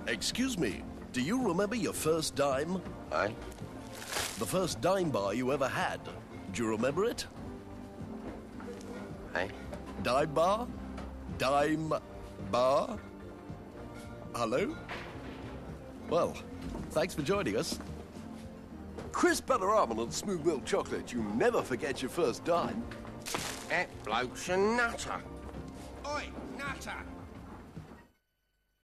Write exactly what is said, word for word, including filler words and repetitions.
Excuse me, do you remember your first dime? Aye. The first dime bar you ever had. Do you remember it? Aye. Dime bar? Dime bar? Hello? Well, thanks for joining us. Crisp butter almond and smooth milk chocolate. You never forget your first dime. That bloke's a nutter. Oi, nutter!